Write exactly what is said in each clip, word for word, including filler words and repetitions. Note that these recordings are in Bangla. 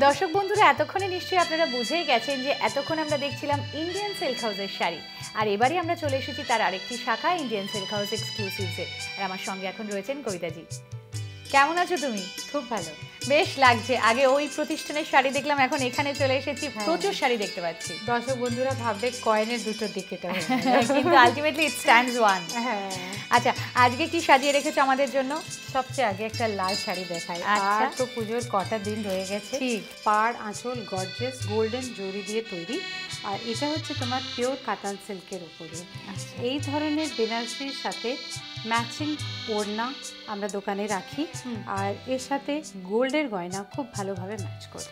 দর্শক বন্ধুরা এতক্ষণে নিশ্চয়ই আপনারা বুঝেই গেছেন যে এতক্ষণ আমরা দেখছিলাম ইন্ডিয়ান সিল্ক হাউসের শাড়ি, আর এবারে আমরা চলে এসেছি তার আরেকটি শাখা ইন্ডিয়ান সিল্ক হাউস এক্সক্লুসিভসে। আর আমার সঙ্গে এখন রয়েছেন কবিতাজি। কেমন আছো তুমি? খুব ভালো, বেশ লাগছে। আগে ওই প্রতিষ্ঠানের শাড়ি দেখলাম, এখন এখানে চলে এসেছি, প্রচুর শাড়ি দেখতে পাচ্ছি। দর্শক বন্ধুরা ভাববে কয়েনের দুটো দিকে, কিন্তু আলটিমেটলি ইট স্ট্যান্ডস ওয়ান। হ্যাঁ, আচ্ছা আজকে কি সাজিয়ে রেখেছো আমাদের জন্য? সবচেয়ে আগে একটা লাল শাড়ি দেখাই। আর তো পুজোর কটা দিন রয়ে গেছে। ঠিক, পাড় আঁচল গর্জিয়াস গোল্ডেন জরি দিয়ে তৈরি, আর এটা হচ্ছে তোমার পিওর কাতান সিল্কের উপরে। এই ধরনের বেনারসির সাথে ম্যাচিং ওড়না আমরা দোকানে রাখি, আর এর সাথে গোল্ডের গয়না খুব ভালোভাবে ম্যাচ করে।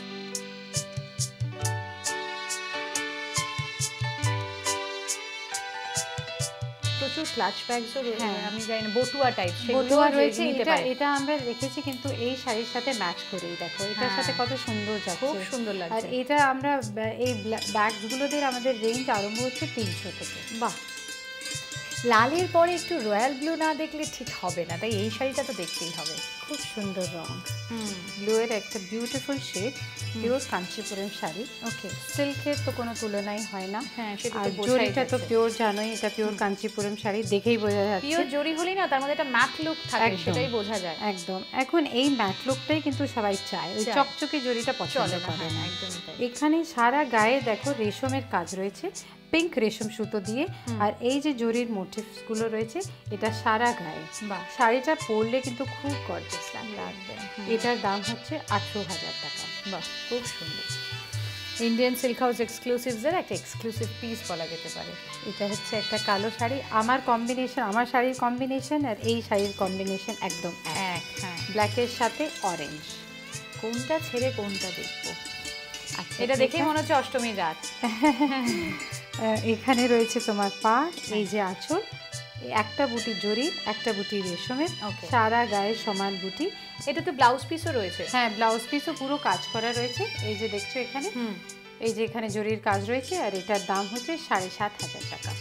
প্রচুর ক্লাচ ব্যাগসও রয়েছে, আমি জানি না বটুয়া টাইপ বটুয়া রয়েছে। এটা এটা আমরা রেখেছি কিন্তু এই শাড়ির সাথে ম্যাচ করেই। দেখো এটার সাথে কত সুন্দর যাচ্ছে, খুব সুন্দর লাগছে। আর এটা আমরা এই ব্যাগগুলো দিয়ে আমাদের রেঞ্জ আরম্ভ হচ্ছে তিনশো থেকে। বাহ, লালের পরে একটু রয়্যাল ব্লু না দেখলে ঠিক হবে না, তাই এই শাড়িটা তো দেখতেই হবে। খুব সুন্দর রং, ব্লু এর একটা beautiful shade, pure Kanchipuram sari. Okay, সিল্কের তো কোনো তুলনাই হয় না। হ্যাঁ, সেটা আর জরিটা তো পিওর জানোই, এটা পিওর কাঞ্চিপুরম শাড়ি, দেখেই বোঝা যাচ্ছে। পিওর জরি হলেই না, তার মধ্যে একটা ম্যাট লুক থাকে, সেটাই বোঝা যায় একদম। এখন এই ম্যাট লুকটাই কিন্তু সবাই চায়, ওই চকচকে জরিটা পছন্দ করে না। একদমই তাই। এখানে সারা গায়ে দেখো রেশমের কাজ রয়েছে, পিঙ্ক রেশম সুতো দিয়ে, আর এই যে জরির মোটিভসগুলো রয়েছে এটা সারা গায়ে। বাহ, শাড়িটা পরলে কিন্তু খুব গর্জিয়াস লাগবে। এটার দাম হচ্ছে আঠারো হাজার টাকা। বাহ, খুব সুন্দর। ইন্ডিয়ান সিল্ক হাউস এক্সক্লুসিভসের একটা এক্সক্লুসিভ পিস বলা যেতে পারে। এটা হচ্ছে একটা কালো শাড়ি, আমার কম্বিনেশন, আমার শাড়ির কম্বিনেশন আর এই শাড়ির কম্বিনেশন একদম এক। হ্যাঁ, ব্ল্যাকের সাথে অরেঞ্জ। কোনটা ছেড়ে কোনটা দেখবো? আচ্ছা, এটা দেখেই মনে হচ্ছে অষ্টমীর রাত। এখানে রয়েছে তোমার পা, এই যে আঁচল, একটা বুটি জরি, একটা বুটি রেশমের, সারা গায়ে সমান বুটি। এটা তো ব্লাউজ পিসও রয়েছে। হ্যাঁ, ব্লাউজ পিসও পুরো কাজ করা রয়েছে। এই যে দেখছো এখানে, এই যে এখানে জরির কাজ রয়েছে, আর এটার দাম হচ্ছে সাড়ে সাত হাজার টাকা।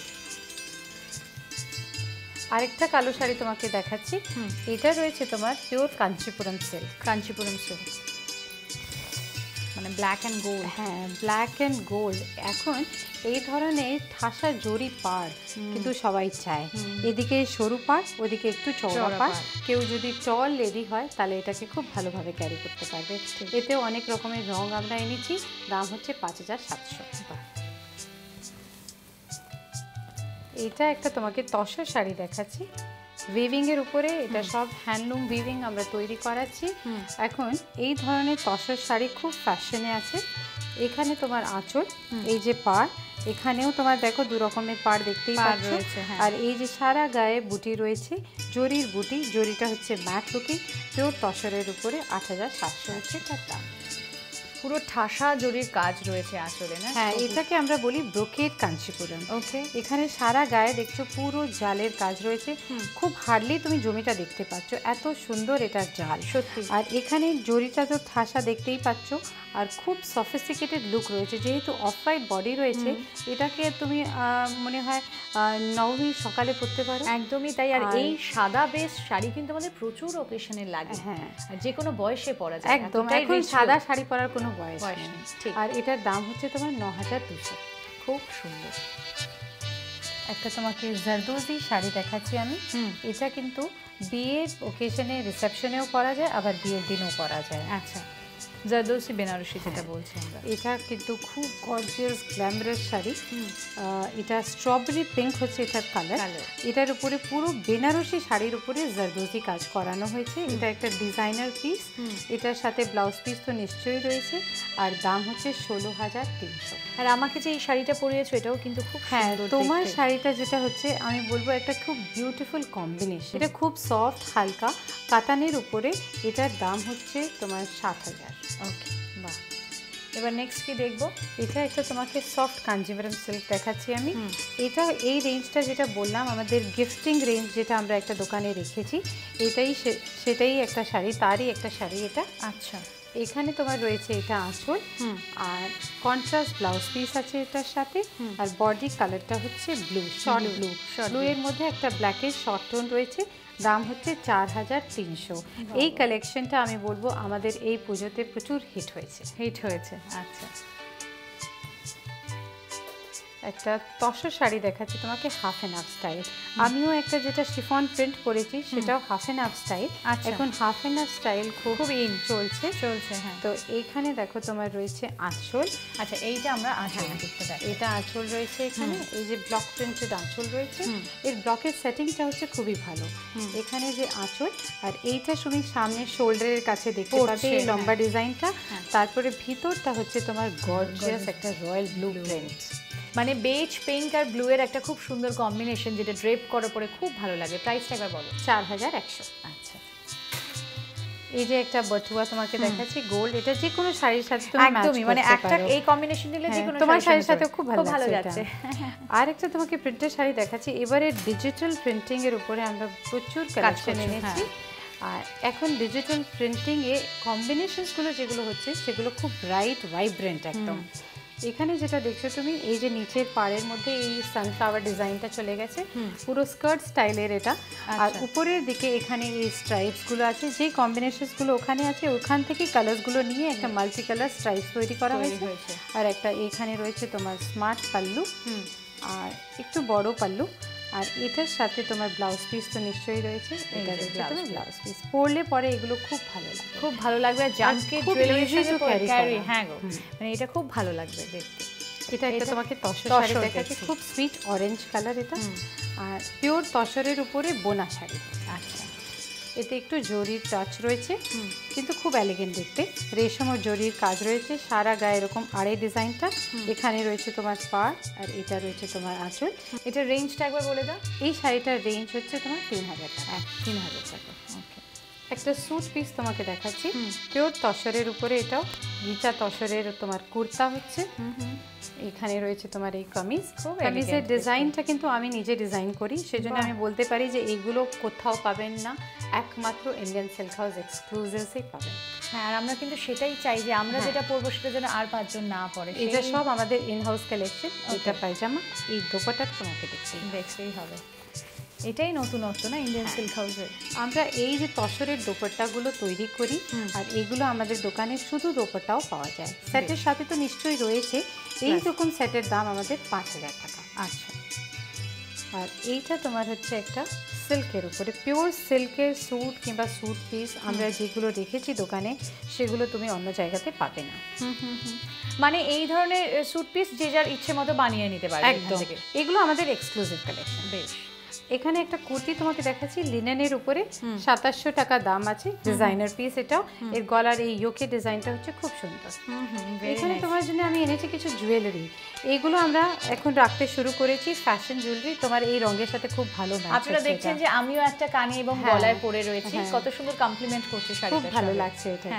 আরেকটা কালো শাড়ি তোমাকে দেখাচ্ছি, এটা রয়েছে তোমার pure Kanchipuram silk. Kanchipuram silk মানে ব্ল্যাক অ্যান্ড গোল্ড। হ্যাঁ, ব্ল্যাক অ্যান্ড গোল্ড। এখন এই ধরনের ঠাসা জরি পাড় কিন্তু সবাই চায়, এদিকে সরু পাড়, ওদিকে একটু চওড়া পাড়। কেউ যদি টল লেডি হয় তাহলে এটাকে খুব ভালোভাবে ক্যারি করতে পারবে। এতেও অনেক রকমের রং আমরা এনেছি, দাম হচ্ছে পাঁচ হাজার সাতশো। এটা একটা তোমাকে তসর শাড়ি দেখাচ্ছি, উইভিং এর উপরে। এটা সব হ্যান্ডলুম উইভিং আমরা তৈরি করাচ্ছি। এখন এই ধরনের তসর শাড়ি খুব ফ্যাশনে আছে। এখানে তোমার আঁচল, এই যে পাড়, এখানেও তোমার দেখো দু রকমের পাড় দেখতেই পাচ্ছ। আর এই যে সারা গায়ে বুটি রয়েছে, জরির বুটি, জরিটা হচ্ছে ম্যাট লুকিং, পিওর তসরের উপরে আট হাজার সাতশো হচ্ছে তার দাম। পুরো ঠাসা জরির কাজ রয়েছে আঁচলে না? হ্যাঁ, এটাকে আমরা বলি ব্রোকেড কাঞ্চিপুরম। ওকে, এখানে সারা গায়ে দেখছো পুরো জালের কাজ রয়েছে, খুব হার্ডলি তুমি জমিটা দেখতে পাচ্ছ, এত সুন্দর এটার জাল সত্যি। আর এখানে জরিটা তো ঠাসা দেখতেই পাচ্ছ, আর খুব সফিস্টিকেটেড লুক রয়েছে। যেহেতু অফ হোয়াইট বডি রয়েছে, এটাকে তুমি মনে হয় নবমীর সকালে পরতে পারো। একদমই তাই। আর এই সাদা বেস শাড়ি কিন্তু আমাদের প্রচুর অকেশনে লাগে। হ্যাঁ, আর যে কোনো বয়সে পরা যায় একদম। এখন সাদা শাড়ি পরার কোনো বয়স নেই। আর এটার দাম হচ্ছে তোমার ন হাজার দুশো। খুব সুন্দর। একটা তোমাকে জারদোজি শাড়ি দেখাচ্ছি আমি। এটা কিন্তু বিয়ের ওকেশনে, রিসেপশনেও পরা যায়, আবার বিয়ের দিনেও পরা যায়। আচ্ছা, জারদোসি বেনারসি যেটা বলছি আমরা, এটা কিন্তু খুব গর্জিয়াস গ্ল্যামারাস শাড়ি। এটা স্ট্রবেরি পিঙ্ক হচ্ছে এটার কালার। এটার উপরে পুরো বেনারসি শাড়ির উপরে জারদোসি কাজ করানো হয়েছে। এটা একটা ডিজাইনার পিস, এটার সাথে ব্লাউজ পিস তো নিশ্চয়ই রয়েছে, আর দাম হচ্ছে ষোলো হাজার তিনশো। আর আমাকে যে এই শাড়িটা পরিয়েছো এটাও কিন্তু খুব হ্যাঁ, তোমার শাড়িটা যেটা হচ্ছে আমি বলবো একটা খুব বিউটিফুল কম্বিনেশন। এটা খুব সফট হালকা কাতানের উপরে, এটার দাম হচ্ছে তোমার সাত হাজার। ওকে, বাহ। এবার নেক্সট কি দেখবো? এটা একটা তোমাকে সফট কাঞ্জিভারাম সিল্ক দেখাচ্ছি আমি। এটা এই রেঞ্জটা যেটা বললাম, আমাদের গিফটিং রেঞ্জ যেটা আমরা একটা দোকানে রেখেছি, এটাই সেটাই একটা শাড়ি, তারই একটা শাড়ি এটা। আচ্ছা, এখানে তোমার রয়েছে এটা আঁচল, আর কন্ট্রাস্ট ব্লাউজ পিস আছে এটার সাথে, আর বডি কালারটা হচ্ছে ব্লু, শর্ট ব্লু। ব্লু এর মধ্যে একটা ব্ল্যাকের শর্ট টোন রয়েছে, দাম হচ্ছে চার হাজার তিনশো। এই কালেকশনটা আমি বলবো আমাদের এই পুজোতে প্রচুর হিট হয়েছে হিট হয়েছে আচ্ছা। একটা তসর শাড়ি দেখাচ্ছি তোমাকে, হাফ এন্ড হাফ স্টাইল। আমিও একটা যেটা শিফন প্রিন্ট করেছি সেটাও হাফ এন্ড হাফ স্টাইল। এখন হাফ এন্ড হাফ স্টাইল খুব খুব ইন চলছে চলছে হ্যাঁ। তো এইখানে দেখো তোমার রয়েছে আঁচল। আচ্ছা এইটা আমরা আঁচল দেখতে পাই, এটা আঁচল রয়েছে এখানে, এই যে ব্লক প্রিন্টেড আঁচল রয়েছে, এর ব্লকের সেটিংটা হচ্ছে খুবই ভালো। এখানে যে আঁচল আর এইটা তুমি সামনে শোল্ডারের কাছে দেখতে পাবে এই লম্বা ডিজাইনটা, তারপরে ভিতরটা হচ্ছে তোমার গর্জিয়াস একটা রয়্যাল ব্লু প্রিন্ট, মানে বেজ পিঙ্ক আর ব্লু এর একটা খুব সুন্দর কম্বিনেশন, যেটা ড্রেপ করার পরে খুব ভালো লাগে। প্রাইসটা একবার বলো। চার হাজার একশো। আচ্ছা এই যে একটা বটুয়া তোমাকে দেখাচ্ছি গোল্ড, এটা যে কোনো শাড়ির সাথে তুমি ম্যাচ করতে পারো, মানে একটা এই কম্বিনেশন দিলে যে কোনো তোমার শাড়ির সাথে খুব ভালো ভালো যাচ্ছে। আর একটা তোমাকে প্রিন্টের শাড়ি দেখাচ্ছি, এবারে ডিজিটাল প্রিন্টিং এর উপরে আমরা প্রচুর কালেকশন এনেছি। আর এখন ডিজিটাল প্রিন্টিং এ কম্বিনেশনস গুলো যেগুলো হচ্ছে সেগুলো খুব ব্রাইট ভাইব্রেন্ট একদম। এখানে যেটা দেখছো তুমি এই যে নিচের পাড়ের মধ্যে এই সানফ্লাওয়ার ডিজাইনটা চলে গেছে, পুরো স্কার্ট স্টাইলের এটা। আর উপরের দিকে এখানে এই স্ট্রাইপস গুলো আছে, যে কম্বিনেশনস গুলো ওখানে আছে ওখান থেকে কালার্স গুলো নিয়ে একটা মাল্টি কালার স্ট্রাইপস তৈরি করা হয়েছে। আর একটা এখানে রয়েছে তোমার স্মার্ট পাল্লু, আর একটু বড় পাল্লু, আর এটার সাথে তোমার ব্লাউজ পিস তো নিশ্চয়ই রয়েছে, এটা রয়েছে তোমার ব্লাউজ পিস। পরলে পরে এগুলো খুব ভালো লাগবে, খুব ভালো লাগবে। আর জামকে জুয়েলারির সাথে ক্যারি, হ্যাঁ গো মানে এটা খুব ভালো লাগবে দেখতে। এটা একটা তোমাকে তসর শাড়ি দেখাচ্ছি, খুব সুইট অরেঞ্জ কালার এটা, আর পিওর তসরের উপরে বোনা শাড়ি। আচ্ছা এতে একটু জরির টাচ রয়েছে কিন্তু খুব এলিগেন্ট দেখতে, রেশম ও জরির কাজ রয়েছে সারা গায়ে এরকম আড়াই ডিজাইনটা। এখানে রয়েছে তোমার পাড় আর এটা রয়েছে তোমার আঁচল। এটা রেঞ্জটা একবার বলে দাও। এই শাড়িটার রেঞ্জ হচ্ছে তোমার তিন হাজার টাকা। তিন হাজার টাকা ওকে। একটা স্যুট পিস তোমাকে দেখাচ্ছি, পিওর তসরের উপরে, এটাও গিচা তসরের তোমার কুর্তা হচ্ছে। এখানে রয়েছে তোমার এই কামিজ, কামিজের ডিজাইনটা কিন্তু আমি নিজে ডিজাইন করি, সেজন্য আমি বলতে পারি যে এগুলো কোথাও পাবেন না, একমাত্র ইন্ডিয়ান সিল্ক হাউস এক্সক্লুসিভসই পাবেন। হ্যাঁ আর আমরা কিন্তু সেটাই চাই যে আমরা যেটা পরবো সেটা যেন আর পাঁচজন না পরে। এটা সব আমাদের ইন হাউস কালেকশন। এটা পায়জামা, এই দোপাট্টাটা তোমাকে দেখতেই দেখতেই হবে, এটাই নতুনত্ব না ইন্ডিয়ান সিল্ক হাউসের। আমরা এই যে তসরের দোপাট্টাগুলো তৈরি করি, আর এগুলো আমাদের দোকানে শুধু দোপাট্টাও পাওয়া যায়, সেটের সাথে তো নিশ্চয়ই রয়েছে। এই রকম সেটের দাম আমাদের পাঁচ হাজার টাকা। আচ্ছা আর এইটা তোমার হচ্ছে একটা সিল্কের উপরে, পিওর সিল্কের স্যুট কিংবা স্যুট পিস আমরা যেগুলো রেখেছি দোকানে সেগুলো তুমি অন্য জায়গাতে পাবে না। মানে এই ধরনের স্যুট পিস যে যার ইচ্ছে মতো বানিয়ে নিতে পারে একদম, এগুলো আমাদের এক্সক্লুসিভ কালেকশন। বেশ, এখানে একটা কুর্তি তোমাকে দেখাচ্ছি লিনেনের উপরে, সাতাশশো টাকা দাম আছে, ডিজাইনার পিস এটাও। এর গলার এই ইয়োকে ডিজাইনটা হচ্ছে খুব সুন্দর। এখানে তোমার জন্য আমি এনেছি কিছু জুয়েলারি, এইগুলো আমরা এখন রাখতে শুরু করেছি, ফ্যাশন জুয়েলারি, তোমার এই রঙের সাথে খুব ভালো ম্যাচ। আপনারা দেখছেন যে আমিও একটা কানে এবং গলায় পরে রয়েছি, কত সুন্দর কমপ্লিমেন্ট করছে শাড়িটা, খুব ভালো লাগছে এটা।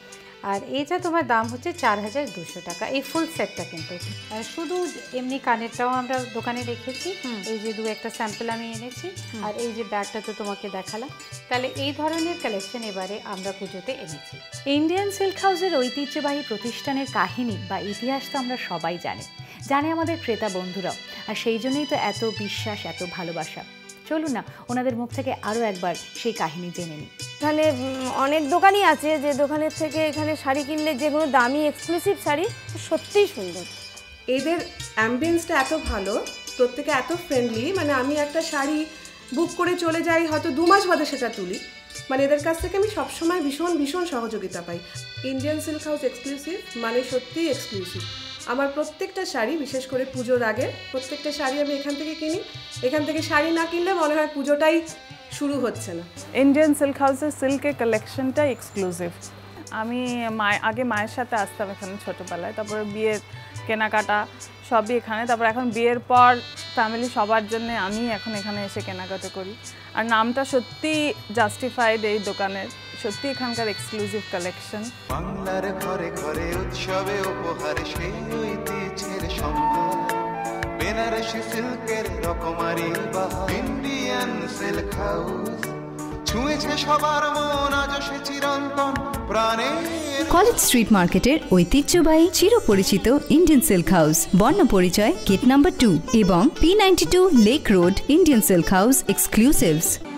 আর এইটা তোমার দাম হচ্ছে চার হাজার দুশো টাকা, এই ফুল সেটটা। কিন্তু শুধু এমনি কানেরটাও আমরা দোকানে রেখেছি, এই যে দু একটা স্যাম্পল আমি এনেছি, আর এই যে ব্যাগটা তো তোমাকে দেখালাম। তাহলে এই ধরনের কালেকশন এবারে আমরা পুজোতে এনেছি। ইন্ডিয়ান সিল্ক হাউসের ঐতিহ্যবাহী প্রতিষ্ঠানের কাহিনী বা ইতিহাস তো আমরা সবাই জানি, জানে আমাদের ক্রেতা বন্ধুরাও, আর সেই জন্যই তো এত বিশ্বাস, এত ভালোবাসা। চলুন না ওনাদের মুখ থেকে আরও একবার সেই কাহিনী জেনে নিই। এখানে অনেক দোকানই আছে যে দোকানের থেকে এখানে শাড়ি কিনলে যে কোনো দামি এক্সক্লুসিভ শাড়ি সত্যিই সুন্দর। এদের অ্যাম্বিয়েন্সটা এত ভালো, প্রত্যেকে এত ফ্রেন্ডলি, মানে আমি একটা শাড়ি বুক করে চলে যাই, হয়তো দু মাস বাদে সেটা তুলি, মানে এদের কাছ থেকে আমি সবসময় ভীষণ ভীষণ সহযোগিতা পাই। ইন্ডিয়ান সিল্ক হাউস এক্সক্লুসিভ মানে সত্যিই এক্সক্লুসিভ। আমার প্রত্যেকটা শাড়ি, বিশেষ করে পুজোর আগে প্রত্যেকটা শাড়ি আমি এখান থেকে কিনি। এখান থেকে শাড়ি না কিনলে মনে হয় পুজোটাই শুরু হচ্ছে না। ইন্ডিয়ান সিল্ক হাউসের সিল্কের কালেকশনটা এক্সক্লুসিভ। আমি মায় আগে মায়ের সাথে আসতাম এখানে ছোটোবেলায়, তারপরে বিয়ের কেনাকাটা সবই এখানে, তারপর এখন বিয়ের পর ফ্যামিলি সবার জন্য আমি এখন এখানে এসে কেনাকাটা করি। আর নামটা সত্যি জাস্টিফাইড এই দোকানের, সত্যি এখানকার এক্সক্লুসিভ কালেকশন। বাংলার ঘরে ঘরে উৎসবে উপহারে সেই ঐতিহ্যের সম্ভার, বেনারসি সিল্কের রকমারি বাহার, ইন্ডিয়ান সিল্ক হাউস ছুঁয়েছে সবার মন, আজ সে চিরন্তন প্রাণের। কলেজ স্ট্রিট মার্কেটের ঐতিহ্যবাহী চিরপরিচিত Indian silk house, Barna Parichay gate number two এবং P ninety two lake road, Indian silk house এক্সক্লুসিভস।